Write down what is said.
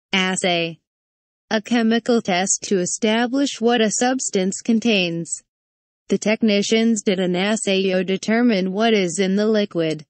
Assay. A chemical test to establish what a substance contains. The technicians did an assay to determine what is in the liquid.